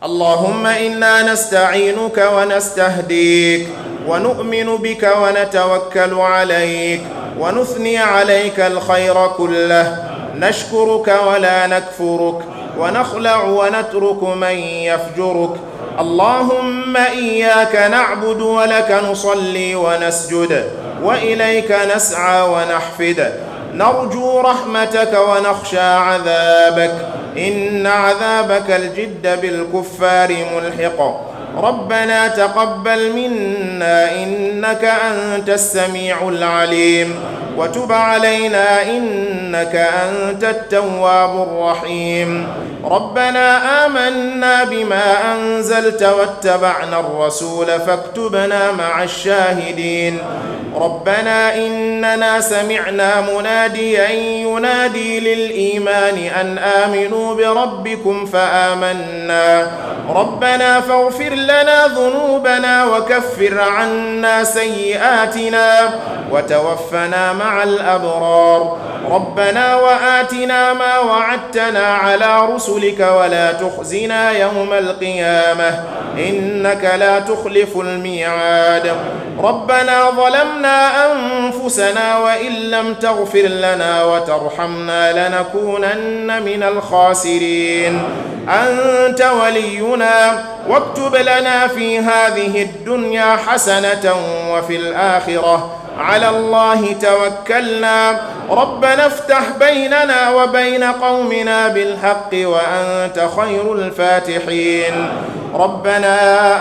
اللهم إنا نستعينك ونستهديك ونؤمن بك ونتوكل عليك ونثني عليك الخير كله، نشكرك ولا نكفرك، ونخلع ونترك من يفجرك. اللهم إياك نعبد ولك نصلي ونسجد، وإليك نسعى ونحفد، نرجو رحمتك ونخشى عذابك، إن عذابك الجد بالكفار ملحق. ربنا تقبل منا إنك أنت السميع العليم، وتب علينا إنك أنت التواب الرحيم. ربنا آمنا بما أنزلت واتبعنا الرسول فاكتبنا مع الشاهدين. ربنا إننا سمعنا مناديا ينادي للإيمان أن آمنوا بربكم فآمنا. ربنا فاغفر لنا ذنوبنا وكفر عنا سيئاتنا وتوفنا مع الأبرار. ربنا وآتنا ما وعدتنا على رسلك ولا تخزنا يوم القيامة إنك لا تخلف الميعاد. ربنا ظلمنا أنفسنا وإن لم تغفر لنا وترحمنا لنكونن من الخاسرين. أنت ولينا واكتب لنا في هذه الدنيا حسنة وفي الآخرة على الله توكلنا. ربنا افتح بيننا وبين قومنا بالحق وأنت خير الفاتحين. ربنا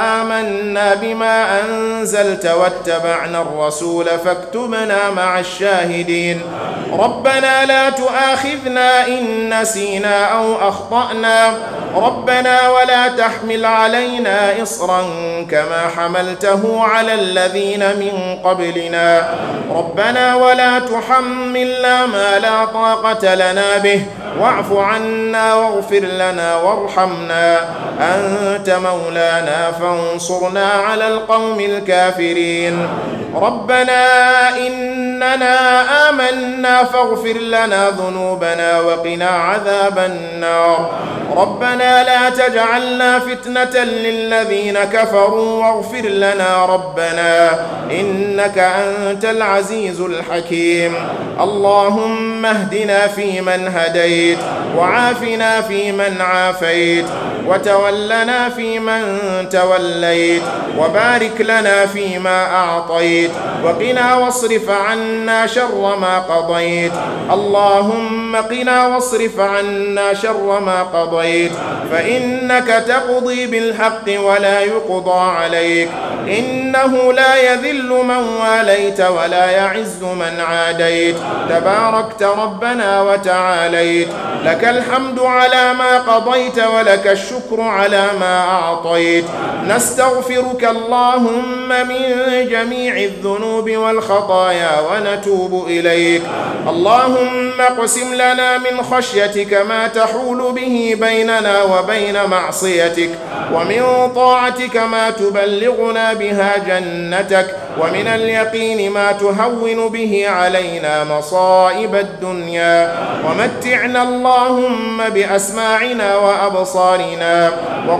آمنا بما أنزلت واتبعنا الرسول فاكتبنا مع الشاهدين. ربنا لا تؤاخذنا إن نسينا أو أخطأنا. ربنا ولا تحمل علينا إصرا كما حملته على الذين من قبلنا. ربنا ولا تحملنا ما لا طاقة لنا به واعف عنا واغفر لنا وارحمنا. أنت مولانا فانصرنا على القوم الكافرين. ربنا إننا آمنا فاغفر لنا ذنوبنا وقنا عذاب النار. ربنا لا تجعلنا فتنة للذين كفروا واغفر لنا ربنا إنك أنت العزيز الحكيم. اللهم اهدنا فيمن هديت، وعافنا فيمن عافيت، وتولنا فيمن توليت، وبارك لنا فيما أعطيت، وقنا واصرف عنا شر ما قضيت. اللهم قنا واصرف عنا شر ما قضيت، فإنك تقضي بالحق ولا يقضى عليك، إنه لا يذل من واليت ولا يعز من عاديت، تباركت ربنا وتعاليت. لك الحمد على ما قضيت ولك الشكر على ما أعطيت. نستغفرك اللهم من جميع الذنوب والخطايا ونتوب إليك. اللهم اقسم لنا من خشيتك ما تحول به بيننا وبين معصيتك، ومن طاعتك ما تبلغنا بها جنتك، ومن اليقين ما تهون به علينا مصائب الدنيا. ومتعنا اللهم بأسماعنا وأبصارنا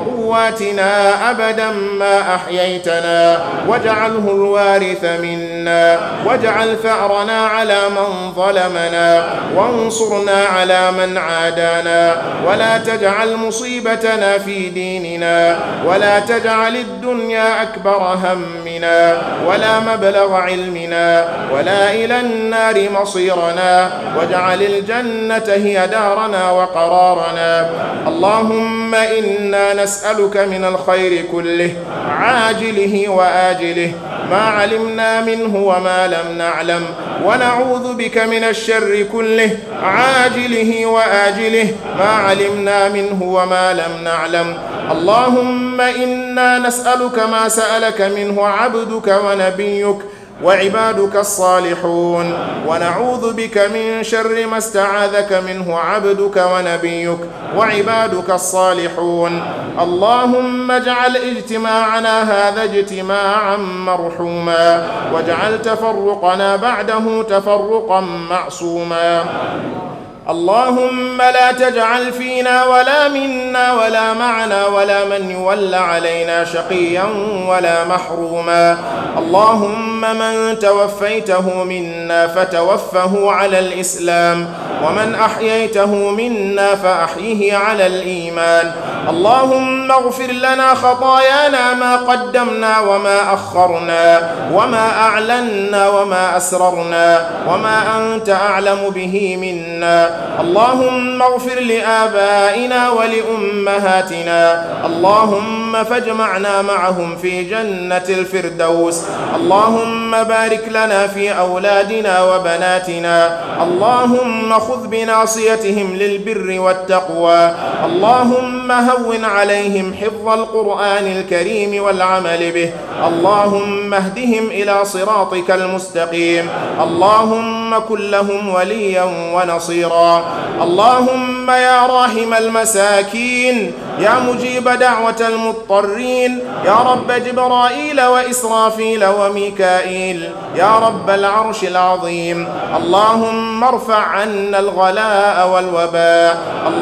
وقواتنا أبدا ما أحييتنا، واجعله الوارث منا، واجعل ثأرنا على من ظلمنا، وانصرنا على من عادانا، ولا تجعل مصيبتنا في ديننا، ولا تجعل الدنيا أكبر همنا ولا مبلغ علمنا، ولا إلى النار مصيرنا، واجعل الجنة هي دارنا وقرارنا. اللهم إنا نسألك من الخير كله عاجله وآجله ما علمنا منه وما لم نعلم، ونعوذ بك من الشر كله عاجله وآجله ما علمنا منه وما لم نعلم. اللهم إنا نسألك ما سألك منه عبدك ونبيك وعبادك الصالحون، ونعوذ بك من شر ما استعاذك منه عبدك ونبيك وعبادك الصالحون. اللهم اجعل اجتماعنا هذا اجتماعا مرحوما، واجعل تفرقنا بعده تفرقا معصوما. اللهم لا تجعل فينا ولا منا ولا معنا ولا من يولى علينا شقيا ولا محروما. اللهم من توفيته منا فتوفه على الإسلام، ومن أحييته منا فأحيه على الإيمان. اللهم اغفر لنا خطايانا ما قدمنا وما أخرنا وما أعلنا وما أسررنا وما أنت أعلم به منا. اللهم اغفر لآبائنا ولأمهاتنا، اللهم فاجمعنا معهم في جنة الفردوس. اللهم بارك لنا في أولادنا وبناتنا، اللهم خذ بناصيتهم للبر والتقوى. اللهم هون عليهم حفظ القرآن الكريم والعمل به. اللهم اهدهم إلى صراطك المستقيم. اللهم كن لهم وليا ونصيرا. اللهم يا راحم المساكين، يا مجيب دعوة المضطرين، يا رب جبرائيل وإسرافيل وميكائيل، يا رب العرش العظيم، اللهم ارفع عنا الغلاء والوباء.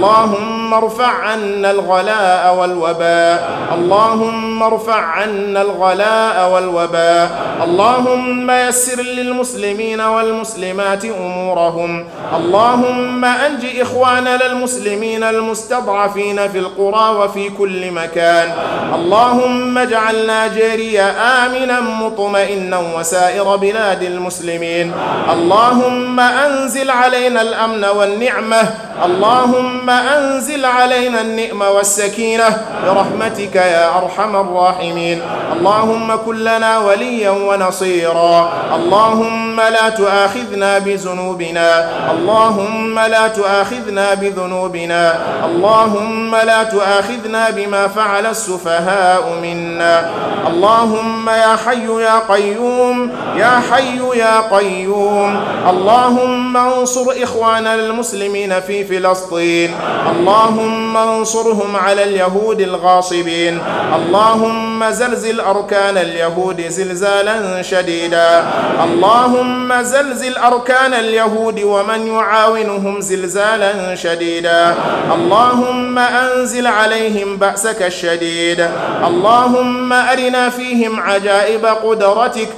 اللهم ارفع عنا الغلاء والوباء. اللهم ارفع عنا الغلاء والوباء. اللهم يسر للمسلمين والمسلمات أمورهم. اللهم أنج إخواننا المسلمين المستضعفين في القرى وفي كل مكان. اللهم اجعل نيجيريا آمنا مطمئنا وسائر بلاد المسلمين. اللهم أنزل علينا الأمن والنعمة. اللهم أنزل علينا النعمة والسكينة برحمتك يا أرحم الراحمين. اللهم كن لنا وليا ونصيرا. اللهم لا تؤاخذنا بذنوبنا. اللهم لا تؤاخذنا بذنوبنا. اللهم لا تؤاخذنا بما فعل السفهاء منا. اللهم يا حي يا قيوم، يا حي يا قيوم، اللهم انصر إخواننا المسلمين في فلسطين. اللهم انصرهم على اليهود الغاصبين. اللهم زلزل أركان اليهود زلزالا شديدا. اللهم زلزل أركان اليهود ومن يعاونهم زلزالا شديدا. اللهم أنزل عليهم بأسك الشديد. اللهم أرنا فيهم عجائب قدرتك.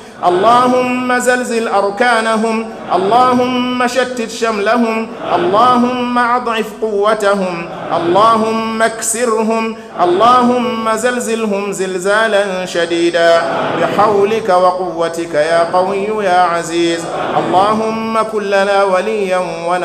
اللهم زلزل أركانهم. اللهم شتت شملهم. اللهم أضعف قوتهم. اللهم اكسرهم. اللهم زلزلهم زلزالا شديدا بحولك وقوتك يا قوي يا عزيز. اللهم كن لنا وليا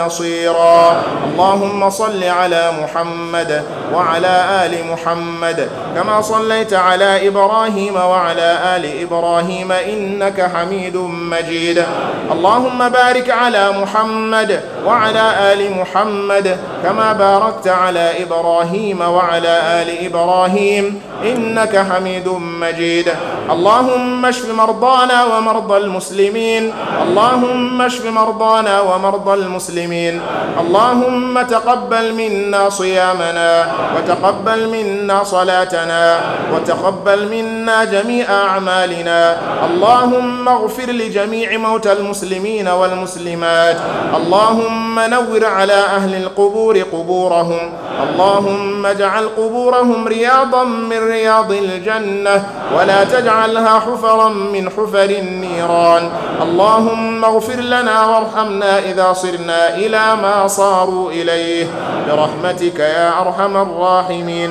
ونصيرا. اللهم صل على محمد وعلى آل محمد كما صليت على إبراهيم وعلى آل إبراهيم إنك حميد مجيد. اللهم بارك على محمد وعلى آل محمد كما باركت على إبراهيم وعلى آل إبراهيم إنك حميد مجيد. اللهم اشف مرضانا ومرضى المسلمين. اللهم اشف مرضانا ومرضى المسلمين. اللهم تقبل منا صيامنا، وتقبل منا صلاتنا، وتقبل منا جميع أعمالنا. اللهم اغفر لجميع موتى المسلمين والمسلمات. اللهم نور على أهل القبور قبورهم. اللهم اجعل قبورهم رياضا من رياض الجنة، ولا تجعلها حفرا من حفر النيران. اللهم اغفر لنا وارحمنا إذا صرنا إلى ما صاروا إليه برحمتك يا أرحم الراحمين.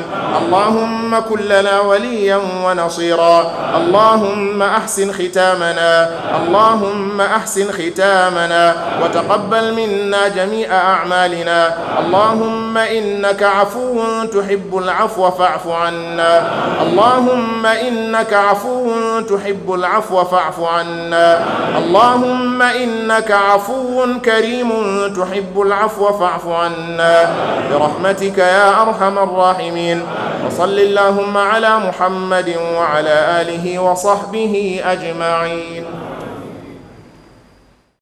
اللهم كن لنا وليا ونصيرا. اللهم أحسن ختامنا. اللهم أحسن ختامنا وتقبل منا جميع أعمالنا. اللهم إنك عفو تحب العفو فاعف عنا. اللهم إنك عفو تحب العفو فاعف عنا. اللهم إنك عفو كريم تحب العفو فاعف عنا برحمتك يا أرحم الراحمين. وصل اللهم على محمد وعلى آله وصحبه أجمعين.